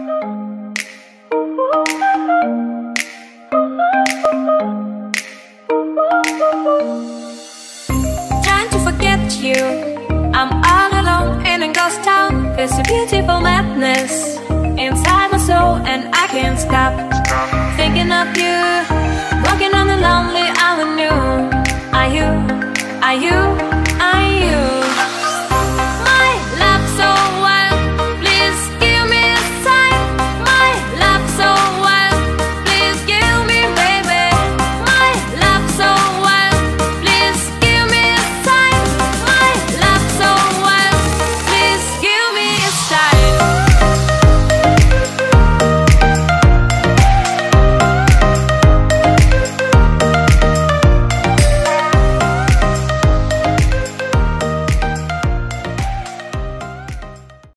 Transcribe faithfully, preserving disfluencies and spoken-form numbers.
Trying to forget you, I'm all alone in a ghost town. There's a beautiful madness inside my soul, and I can't stop thinking of you, walking on the lonely avenue. Are you, are you